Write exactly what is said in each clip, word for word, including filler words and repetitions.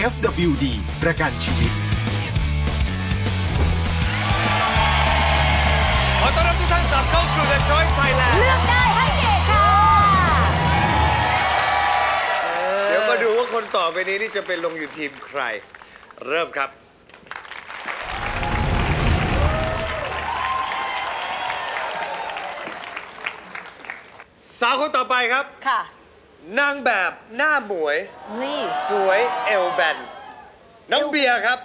ฟ ดับเบิลยู ดี ประกันชีวิตขอต้อนรับทุกท่านกลับเข้าสู่ The Choice Thailand เลือกได้ให้เด็กค่ะเดี๋ยวมาดูว่าคนต่อไปนี้นี่จะเป็นลงอยู่ทีมใครเริ่มครับสาวคนต่อไปครับค่ะนางแบบหน้าหมวยนี่สวยเอวแบนน้องเบียร์ครับ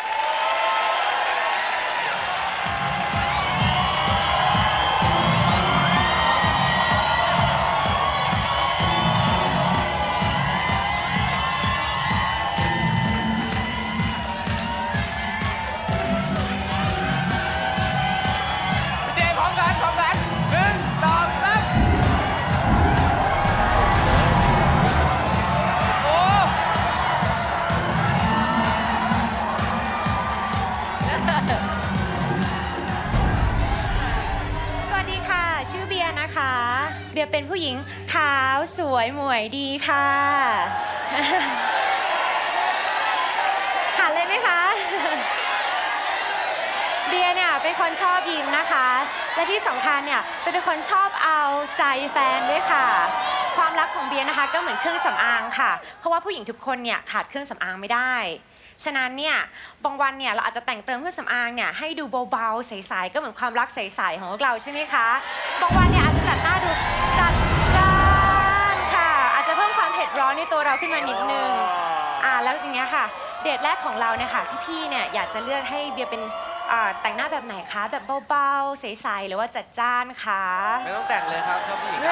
เจพร้อมกันพร้อมกันหนึ่งสองสามชื่อเบียร์นะคะเบียร์เป็นผู้หญิงขาวสวยหมวยดีค่ะหันเลยไหมคะเบียร์เนี่ยเป็นคนชอบยิ้มนะคะและที่สำคัญเนี่ยเป็นคนชอบเอาใจแฟนด้วยค่ะความรักของเบียร์นะคะก็เหมือนเครื่องสำอางค่ะเพราะว่าผู้หญิงทุกคนเนี่ยขาดเครื่องสำอางไม่ได้ฉะนั้นเนี่ยบางวันเนี่ยเราอาจจะแต่งเติมเครื่องสำอางเนี่ยให้ดูเบาๆใสๆก็เหมือนความรักใสๆของพวกเราใช่ไหมคะบางวันเนี่ยอาจจะแต่งหน้าดูจัดจ้านค่ะอาจจะเพิ่มความเผ็ดร้อนในตัวเราขึ้นมานิดนึงอ่าแล้วอย่างเงี้ยค่ะเดทแรกของเราเนี่ยค่ะพี่ๆเนี่ยอยากจะเลือกให้เบียร์เป็นแต่งหน้าแบบไหนคะแบบเบาๆใสๆหรือว่าจัดจ้านคะไม่ต้องแต่งเลยครับชอบผู้หญิง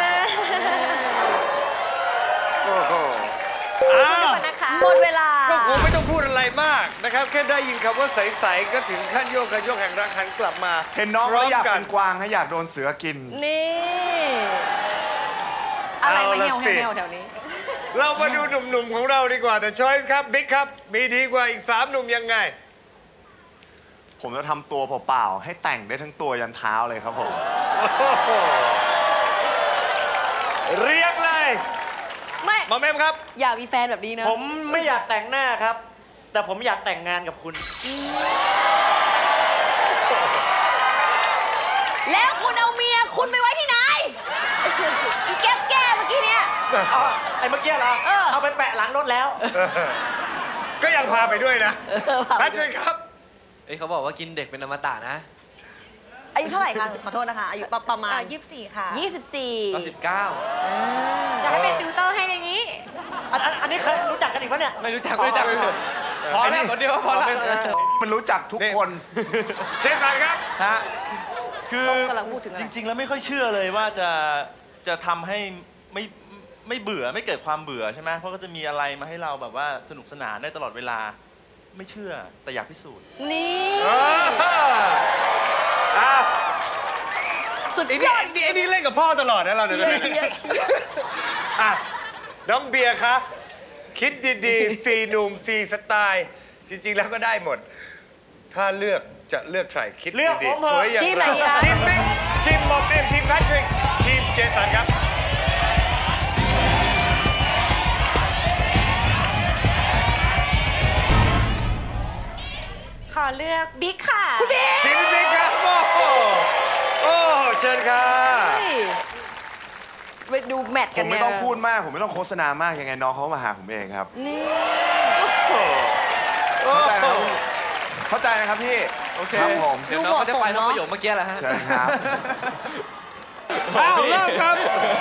โอ้โหหมดเวลาก็คงไม่ต้องพูดอะไรมากนะครับแค่ได้ยินคำว่าใสๆก็ถึงขั้นโยกกันโยกแห่งรักหันกลับมาเห็นน้องเขาอยากเป็นกวางให้อยากโดนเสือกินนี่อะไรมาเหี่ยวแถวนี้เรามาดูหนุ่มๆของเราดีกว่าแต่ช้อยส์ครับบิ๊กครับมีดีกว่าอีกสามหนุ่มยังไงผมจะทำตัวเปล่าๆให้แต่งได้ทั้งตัวยันเท้าเลยครับผมเรียกเลยไม่มาเมมครับอยากมีแฟนแบบนี้นะผมไม่อยากแต่งหน้าครับแต่ผมอยากแต่งงานกับคุณแล้วคุณเอาเมียคุณไปไว้ที่ไหนอีแก้แก้เมื่อกี้เนี่ยไอ้เมื่อกี้เหรอเอาไปแปะหลังรถแล้วก็ยังพาไปด้วยนะแพทริกครับเอ้ยเขาบอกว่ากินเด็กเป็นอมตะนะอายุเท่าไหร่คะขอโทษนะคะอายุประมาณยี่สิบสี่ค่ะยี่สิบสี่ก็สิบเก้าอยากให้เป็นติวเตอร์ให้อย่างนี้อันนี้เคยรู้จักกันอีกปะเนี่ยไม่รู้จักไม่รู้จักพอแล้วคนเดียวพอแล้วมันรู้จักทุกคนเจสันครับฮะคือจริงๆแล้วไม่ค่อยเชื่อเลยว่าจะจะทำให้ไม่ไม่เบื่อไม่เกิดความเบื่อใช่ไหมเพราะก็จะมีอะไรมาให้เราแบบว่าสนุกสนานได้ตลอดเวลาไม่เชื่อแต่อยากพิสูจน์นี่สุดยอดไอ้นี่เล่นกับพ่อตลอดนะเราเนี่ยอ่ะน้องเบียร์คะคิดดีๆสี่หนุ่มสี่สไตล์จริงๆแล้วก็ได้หมดถ้าเลือกจะเลือกใครคิดดีๆสวยอย่างไรทีมบิ๊กทีมมอมเอ็มทีมแพทริกทีมเจสันครับขอเลือกบิ๊กค่ะคุณบิ๊กทีมบิ๊กครับโอ้โหโอ้เชิญค่ะไปดูแมทกันผมไม่ต้องพูดมากผมไม่ต้องโฆษณามากยังไงน้องเขามาหาผมเองครับนี่เข้าใจนะครับพี่โอเคครับผมเดี๋ยวน้องเขาจะไปน้องประโยคเมื่อกี้แหละฮะใช่ครับเอาเริ่มครับ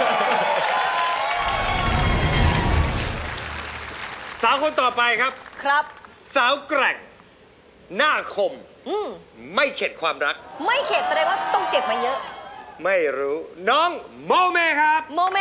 สาวคนต่อไปครับครับสาวแกร่งหน้าคมไม่เข็ดความรักไม่เข็ดแสดงว่าต้องเจ็บมาเยอะไม่รู้น้องโมเมครับโมเม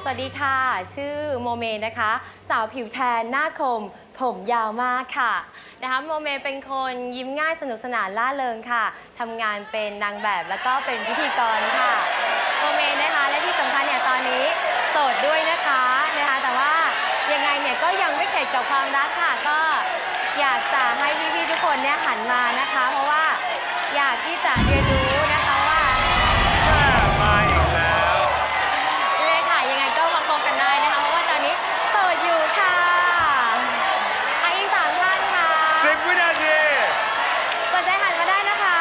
สวัสดีค่ะ ชื่อโมเมนะคะ สาวผิวแทนหน้าคมผมยาวมากค่ะนะคะโมเมเป็นคนยิ้มง่ายสนุกสนานล่าเริงค่ะทำงานเป็นนางแบบแล้วก็เป็นพิธีกรค่ะโมเมนะคะและที่สำคัญเนี่ยตอนนี้โสดด้วยนะคะนะคะแต่ว่ายังไงเนี่ยก็ยังไม่เข็ดกับความรักค่ะก็อยากจะให้พี่ๆทุกคนเนี่ยหันมานะคะเพราะว่าอยากที่จะเรียนรู้นะคะว่ามาอีกแล้วเลยค่ะยังไงก็มาคบกันได้นะคะเพราะว่าตอนนี้โสดอยู่ค่ะอีกสามท่านค่ะสิบวินาทีกดใจหันมาได้นะคะ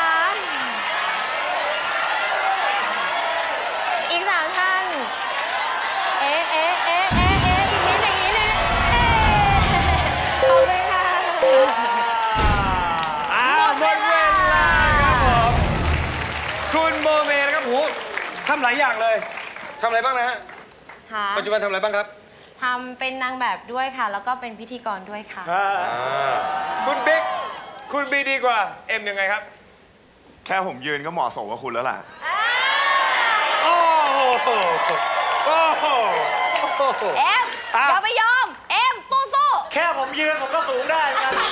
อีกสามท่านเอ๊ะเอ๊ะเอ๊ะเอ๊ะเอ๊ะอีกนิดหนึ่งอีกนิดหนึ่งเอ๊ะขอบคุณค่ะอ่าหมดเวลาครับผมคุณโมเมนะครับหูทำหลายอย่างเลยทำอะไรบ้างนะฮะปัจจุบันทำอะไรบ้างครับทำเป็นนางแบบด้วยค่ะแล้วก็เป็นพิธีกรด้วยค่ะคุณบิ๊กคุณบีดีกว่าเอ็มยังไงครับแค่ผมยืนก็เหมาะสมกับคุณแล้วล่ะโอ้โหโอ้โหเอ็มอย่าไปยอมเอ็มสู้ๆแค่ผมยืนผมก็สูงได้เหมือนกัน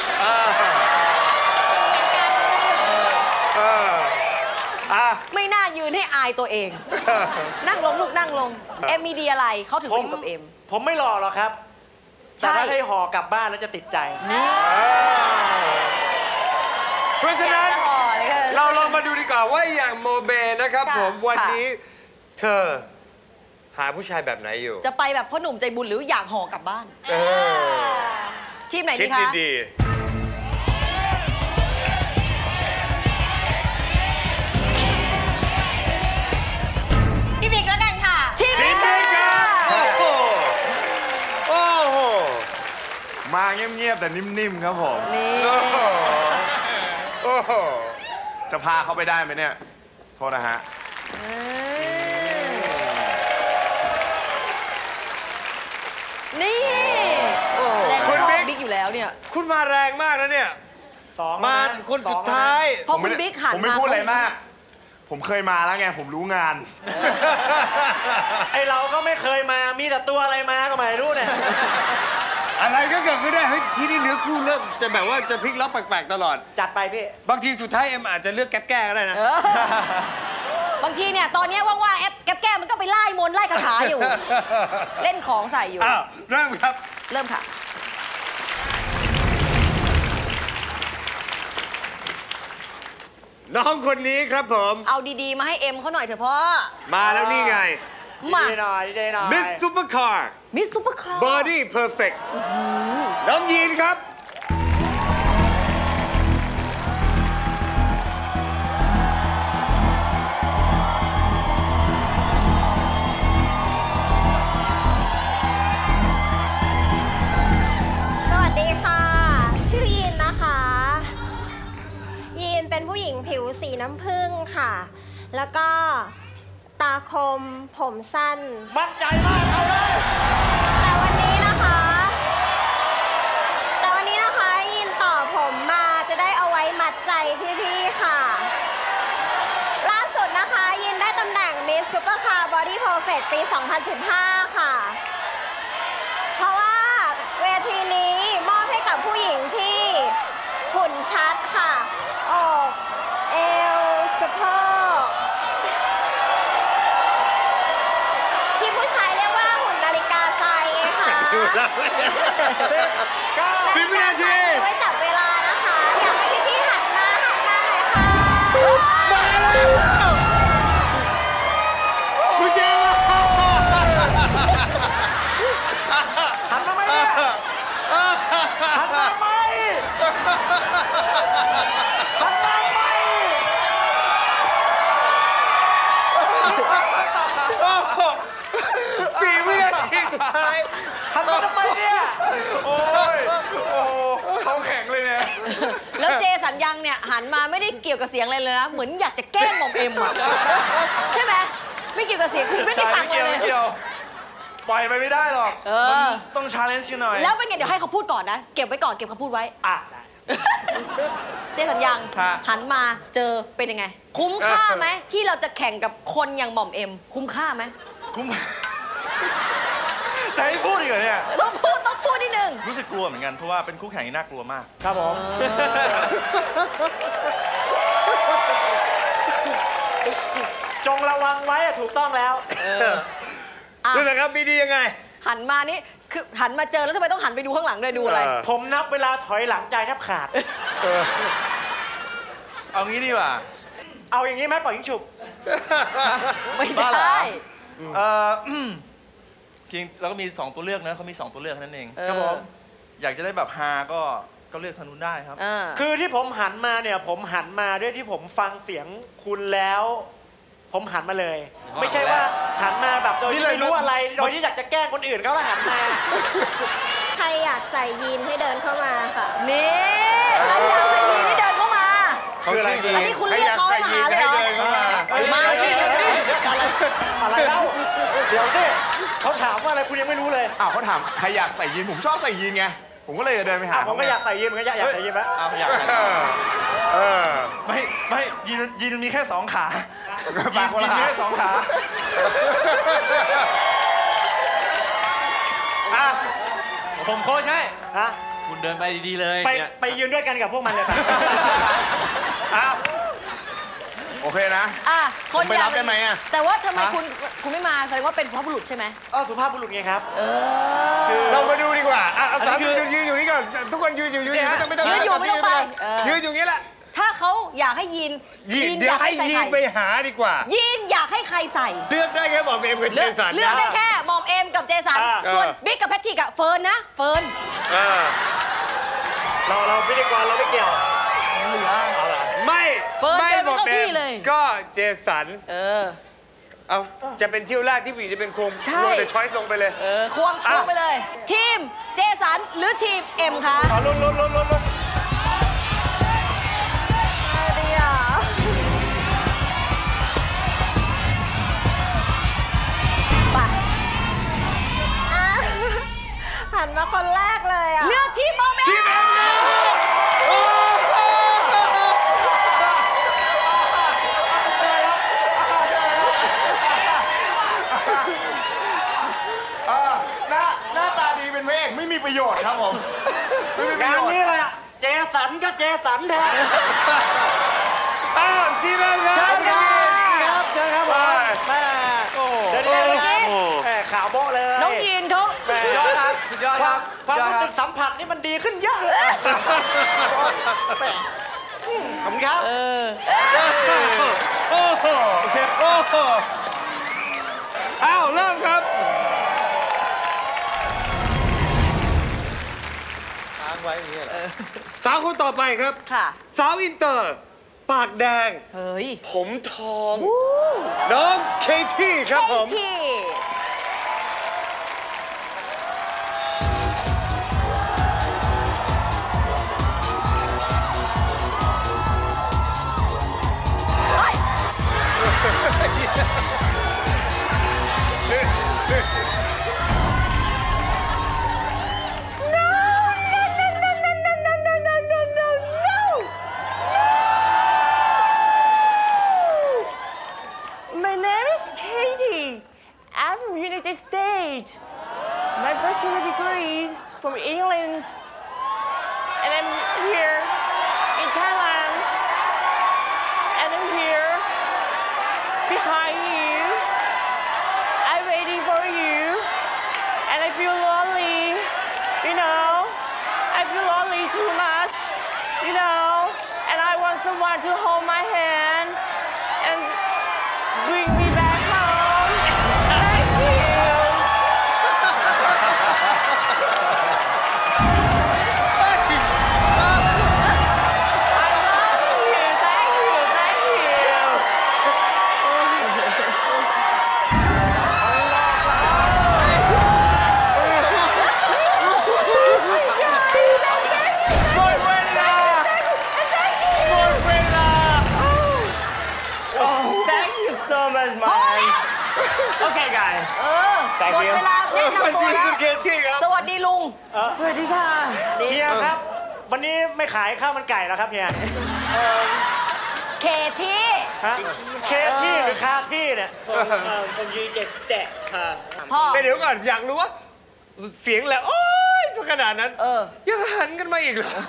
ไม่น่ายืนให้อายตัวเองนั่งลงลูกนั่งลงเอ็มมีดีอะไรเขาถึงไปอยู่กับเอ็มผมไม่หล่อหรอกครับแต่ถ้าให้ห่อกลับบ้านแล้วจะติดใจเพราะฉะนั้นเราลองมาดูดีกว่าว่าอย่างโมเบนะครับผมวันนี้เธอหาผู้ชายแบบไหนอยู่จะไปแบบพ่อหนุ่มใจบุญหรืออยากห่อกลับบ้านทีมไหนดีคะคิดดีพี่บิ๊กแล้วกันค่ะทีมบิ๊กครับโอ้โหโอ้โหมาเงียบๆแต่นิ่มๆครับผมนี่โอ้โหจะพาเขาไปได้ไหมเนี่ยโทษนะฮะนี่คุณบิ๊กอยู่แล้วเนี่ยคุณมาแรงมากนะเนี่ยสองมาคนสุดท้ายพอคุณบิ๊กหันมาผมไม่พูดอะไรมากผมเคยมาแล้วไงผมรู้งานไอเราก็ไม่เคยมามีแต่ตัวอะไรมาก็ไม่รู้เนี่ยอะไรก็เกิดขึ้นได้เฮ้ยที่นี่เนื้อคู่เริ่มจะแบบว่าจะพลิกล็อกแปลกๆตลอดจัดไปพี่บางทีสุดท้ายเอ็มอาจจะเลือกแก๊ปแก้ก็ได้นะบางทีเนี่ยตอนนี้ว่างๆแอปแก๊ปแก้มันก็ไปไล่มนต์ไล่คาถาอยู่เล่นของใส่อยู่อ้าวเริ่มครับเริ่มค่ะน้องคนนี้ครับผมเอาดีๆมาให้เอ็มเขาหน่อยเถอะพ่อมาแล้วนี่ไงมาหน่อยดีหน่อยมิสซูเปอร์คาร์มิสซูเปอร์คาร์บอดี้เพอร์เฟกต์น้องยีนครับสวัสดีค่ะชื่อยีนนะคะยีนเป็นผู้หญิงผิวสีน้ำผึ้งค่ะแล้วก็ตาคมผมสั้นมั่นใจมากเอาเลยแต่วันนี้นะคะแต่วันนี้นะคะยินต่อผมมาจะได้เอาไว้มัดใจพี่ๆค่ะล่าสุดนะคะยินได้ตำแหน่ง Miss Supercar Body Perfect ปี สองพันสิบห้า ค่ะเพราะว่าเวทีนี้มอบให้กับผู้หญิงที่หุ่นชัดค่ะอกเอวสะโพกที่ผู้ชายเรียกว่าหุ่นนาฬิกาทรายไงคะสิบวินาทีไว้จับเวลานะคะอยากให้พี่ๆหันมาหันมาหน่อยค่ะมาแล้วคุณเจ้าหันมาไหมเนี่ยหันมาไหมหันมาไหมสี่วินาทีสุดท้ายหันมาทำไมเนี่ยโอ้ยโอ้เขาแข็งเลยเนี่ยแล้วเจสัญญังเนี่ยหันมาไม่ได้เกี่ยวกับเสียงอะไรเลยนะเหมือนอยากจะแกล้งมอมเอ็มอะใช่ไหมไม่เกี่ยวกับเสียงคุณไม่ได้ฟังเลยไม่เกี่ยวปล่อยไปไม่ได้หรอกต้องชาเลนจ์กันหน่อยแล้วเป็นไงเดี๋ยวให้เขาพูดก่อนนะเก็บไว้ก่อนเก็บเขาพูดไว้อ่ะเจสัญญังหันมาเจอเป็นยังไงคุ้มค่าไหมที่เราจะแข่งกับคนอย่างหม่อมเอ็มคุ้มค่าไหมคุ้มจะให้พูดอีกเหรอเนี่ยต้องพูดต้องพูดนิดนึงรู้สึกกลัวเหมือนกันเพราะว่าเป็นคู่แข่งที่น่ากลัวมากครับผม จงระวังไว้อะถูกต้องแล้วอ่ะดูสิครับมีดียังไงหันมานี่คือหันมาเจอแล้วทำไมต้องหันไปดูข้างหลังด้วยดูอะไรเออผมนับเวลาถอยหลังใจแทบขาดเอางี้ดีกว่าเอาอย่างนี้ไหมปล่อยยิงฉุบไม่บ้าเหรอได้เออจริงแล้วก็มีสองตัวเลือกนะเขามีสองตัวเลือกนั่นเองครับผมอยากจะได้แบบฮาก็ก็เลือกทางนู้นได้ครับอ่าคือที่ผมหันมาเนี่ย ผมหันมาด้วยที่ผมฟังเสียงคุณแล้ว ผมหันมาเลย ไม่ใช่ว่าหันมาแบบโดยที่ไม่รู้อะไรโดยที่อยากจะแกล้งคนอื่นเขาแล้วหันมาใครอยากใส่ยีนให้เดินเข้ามาค่ะนี่ใครอยากใส่ยีนนี่เดินเข้ามาเขาชื่อยีนอันนี้คุณเรียกเขาให้มาหาเลยเหรอให้ดินเข้ามามาดิอะไรเล่าเดี๋ยวสิเขาถามว่าอะไรคุณยังไม่รู้เลยอ้าวเขาถามใครอยากใส่ยีนผมชอบใส่ยีนไงผมก็เลยจะเดินไปหาอ่ะผมก็อยากใส่ยีนเหมือนกันอยากใส่ยีนไหมเอาอยากใส่เออเออไม่ไม่ยีนยีนมีแค่สองขายีปาน กยีนมีแค่สองขาอ่ะผมโค้ชให้ฮะคุณเดินไปดีๆเลยไปเนี่ยไปยืนด้วยกันกับพวกมันเลยไปอ้าวโอเคนะอ่ะคนผมไปอยารักบได้ไหมอะแต่ว่าทำไมฮะคุณคุณไม่มาแสดงว่าเป็นสุภาพบุรุษใช่ไหมเออสุภาพบุรุษไงครับเออเรามาดูดีกว่าอ่ะเอาอันสามนี้คือยืนยืนอยู่นี่ก่อนทุกคนยืนอยู่ยืนอยู่ไม่ต้องไม่ต้องยืนอยู่ไม่ต้องไปเออยืนอยู่อย่างนี้แหละถ้าเขาอยากให้ยีนยีนเดี๋ยวให้ใส่ยีใครนไปหาดีกว่ายีนอยากให้ใครใส่เลือกได้แค่บอกเอ็มกับเจเลือกสันเลือกได้นะแค่หมอมเอ็มกับเจสันอ่าส่วนเออบิ๊กกับแพทริกอะเฟิร์นนะเฟิร์นเออเราเราพิธีกรเราไม่เกี่ยวไม่เฟิร์นไม่เดินบไม่อกเข้าเอ็ที่มเลยก็เจสันเออเอาจะเป็นเที่ยวแรกที่ผู้หญิงจะเป็นโครงใช่รวมแต่ช้อยส่งไปเลยเออควงควงอ่ะไปเลย ทีมเจสันหรือทีมเอ็มคะขอลุ้นลุ้นลุ้นลุ้นลุ้นไปหันมาคนแรกเลยอ่ะเลือกทีมหมอมเอ็มทีมเอ็มนะโอ้โหอ่าหน้าหน้าตาดีเป็นพระเอกไม่มีประโยชน์ครับผมไม่มีประงานโยชน์นี้แหละเจสันก็เจสันแทนอ้าวทีมเอ็มครับเชิญครับเชิญครับผมแม่เดี๋ยวเดี๋ยวเดี๋ยวโอ้แม่ข่าวโบ๊ะเลยน้องยีนเขาแม่สุดยอดครับสุดยอดครับความสุดยอดรู้คสึรับกสัมผัสนี่มันดีขึ้นเยอะแม่อืมขอบคุณครับเออโอ้โหโอ้โหอ้าวเริ่มครับค้างไว้อย่างนี้เหรอสาวคนต่อไปครับค่ะสาวอินเตอร์ ปากแดงเฮ้ยผมทอง น้องเคที่ครับผมที่ My name is Katie. I'm from United States. My bachelor degree is from England. And I'm here in Thailand. And I'm here behind you. I'm waiting for you. And I feel lonely. You know, I feel lonely too much. You know, and I want someone to hold my hand and bring me back home. Thank you. I love you. Thank you. Thank you. หมดเวลา หมดเวลา Oh, thank you so much, พอ man. แล้ว Okay, guys. เออ Thank หมด you เวลาแนะนำตัวแล้วคุณเคที่ครับสวัสดีลุงสวัสดีค่ะเฮียครับ วันนี้ไม่ขายข้าวมันไก่แล้วครับเฮียเคที่ฮะเคที่หรือคาที่เนี่ยผมยืนเจ็ดสเต็ปค่ะพ่อแต่เดี๋ยวก่อน อยากรู้ว่าเสียงแหละโอ๊ยสักขนาดนั้นเออยังหันกันมาอีกเหรอ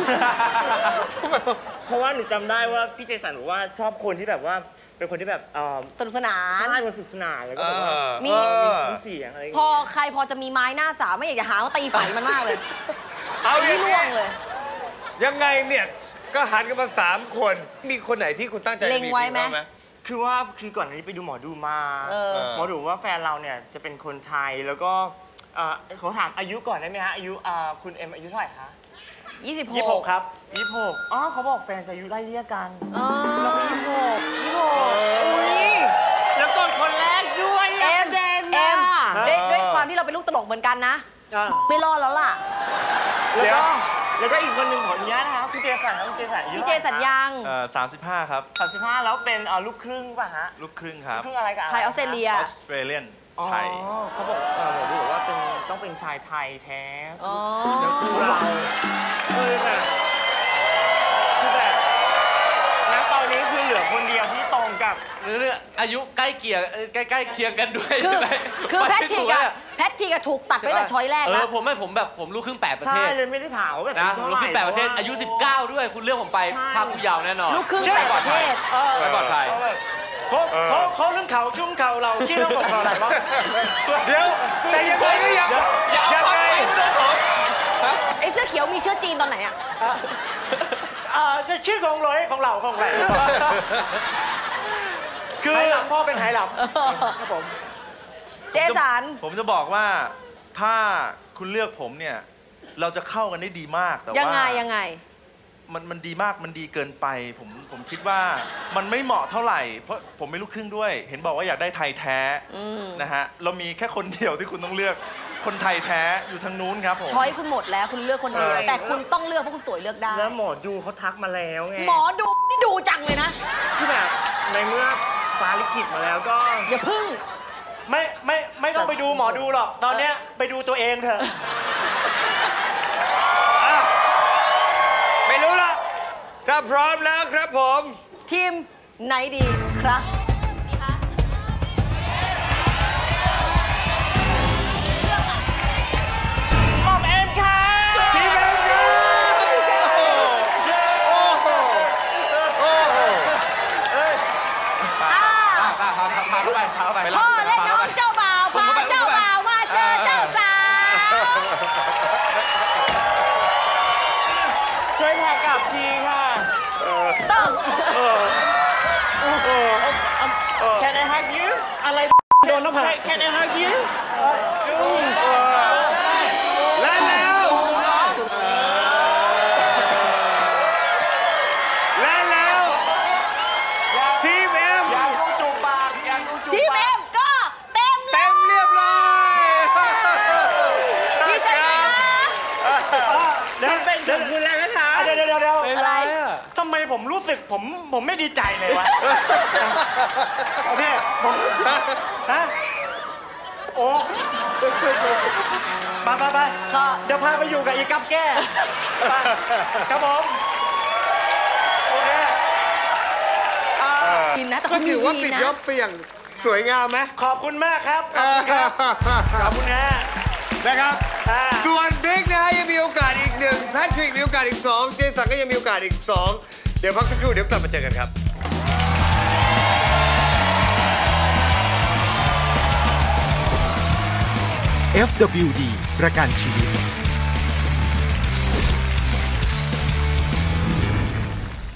เพราะว่าหนูจำได้ว่าพี่เจสันบอกว่าชอบคนที่แบบว่าเป็นคนที่แบบเอ่อสนุกสนานใช่คนสนุกสนานแล้วก็แบบว่ามีมีซุ้มเสียงอะไรอย่างพอเงี้ยใครพอจะมีไม้หน้าสามไม่อยากจะหาว่าตีไฝมันมากเลยเอาอย่างล่นี้วงเลยยังไงเนี่ยก็หันกันมาสามคนมีคนไหนที่คุณตั้งใจจะเล็งมีไว้ไหมบ้างไหมคือว่าคือก่อนหน้านี้ไปดูหมอดูมาเออหมอดูว่าแฟนเราเนี่ยจะเป็นคนไทยแล้วก็เอ่อขอถามอายุก่อนได้ไหมฮะอายุอ่าคุณเอ็มอายุเท่าไหร่คะยี่สิบหยี่สิบหกกครับยี่สิบหกอ๋อเขาบอกแฟนจะอายุไล่เลี่ยกันอ๋อเราก็ยี่สิบหกยี่สิบหกอุ้ยแล้วกดคนแรกด้วยเอ็มแดงเอ็มน่ะด้วยด้วยความที่เราเป็นลูกตลกเหมือนกันนะอ่ะไม่รอดแล้วล่ะแล้วก็แล้วก็อีกคนหนึ่งขออนุญาตนะคะคุณเจสันครับคุณเจสันอายุพี่เจสัญญังเอ่อสามสิบห้าครับสามสิบห้าแล้วเป็นเอ่อลูกครึ่งป่ะฮะลูกครึ่งครับลูกครึ่งอะไรกันไทยออสเตรเลียออสเตรเลียนอ๋อไทยเขาบอกเออหมอดูบอกว่าเป็นต้องเป็นชายไทยแท้อ๋อแล้วคือเราเออแบบคือแบบณตอนนี้คือเหลือคนเดียวที่ตรงกับหรืออายุใกล้เคียงเอ่อใกล้ใกล้เคียงกันด้วยคือใช่ไหมคือไปแพทไม่ริถูกอะอะแพทริกอะถูกตัดไปแต่ช้อยแรกเอแล้อวผมไม่ผมแบบผมลูกครึ่งแปดประเทใช่ศเลยไม่ได้ถามว่าแบบนะอายุผมเท่าลูกไหครึ่งแปดประเทศพาอายุสิบเก้าด้วยคุณเลือกผมไปใช่ภาคผู้เยาว์แน่นอนลูกครึ่งแปดประเทศเออไม่ปลอดภัยเขาเขาเขาเรื่องเขาชุ่มเขาเราที่ต้องบอกเราอะไรวะเดี๋ยวแต่ยังไงก็ยังอย่าเอายังความไงไปเรื่องผมไอ้เสื้อเขียวมีเชื้อจีนตอนไหนอะอ่าจะชื่อของร้อยของเราของเราคือไหหลำพ่อเป็นไหหลำครับผมเจสันผมจะบอกว่าถ้าคุณเลือกผมเนี่ย เราจะเข้ากันได้ดีมากแต่ว่ายังไงยังไงมันมันดีมากมันดีเกินไป ผมผมคิดว่ามันไม่เหมาะเท่าไหร่ เพราะผมไม่ลูกครึ่งด้วย เห็นบอกว่าอยากได้ไทยแท้อืมนะฮะเรามีแค่คนเดียวที่คุณต้องเลือกคนไทยแท้อยู่ทางนู้นครับผมช้อยคุณหมดแล้วคุณเลือกคนเดียวใช่แต่คุณต้องเลือกเพราะคุณสวยเลือกได้แล้วหมอดูเขาทักมาแล้วไงหมอดูนี่ดูจังเลยนะที่แบบในเมื่อฟ้าลิขิตมาแล้วก็อย่าพึ่งไม่ไม่ไม่ต้องไปดูหมอดูหรอก ตอนเนี้ยไปดูตัวเองเถอะอ่ะไม่รู้ละถ้าพร้อมแล้วครับผมทีมไหนดีครับหมอมเอ็มค่ะทีมเอ็มครับโอ้โหโอ้โหอ่าพาพาพาพาเข้าไปพาเข้าไปพ่อและน้องเจ้าบ่าวพาเจ้าบ่าวมาเจอเจ้าสาวช่วยแท็กกลับทีค่ะต้อง Can I hug you อะไรโดนแล้วผ่า Can I hug you และแล้วและแล้วทีมเอ็มอยากดูจูบปากอยากดูจูบทีมปาเอ็กมก็เต็มแล้เต็วมเรียบร้อยดีใจนะเดี๋ยวเป็นถึงคุณแล้วนะคะเดี๋ยวเดี๋ยวเดี๋ยวเดี๋ยวอะไรทำไมผมรู้สึกผมผมไม่ดีใจเลยวะ โอเคผมฮะโอ้ไปไปไปก็เดี๋ยวพาไปอยู่กับอีกับแก้ไปครับผมโอเคอ่ากินนะแต่ก็เขามีถือว่าดีปิดนะยกไปอย่างสวยงามไหมขอบคุณมากครับ ขอบคุณครับ ขอบคุณฮะนะครับอ่าส่วนบิ๊กนะฮะยังมีโอกาสอีกหนึ่งแพทริกมีโอกาสอีกสองเจสันก็ยังมีโอกาสอีกสองเดี๋ยวพักสักครู่เดี๋ยวกลับมาเจอกันครับเอฟ ดับเบิลยู ดี ประกันชีวิต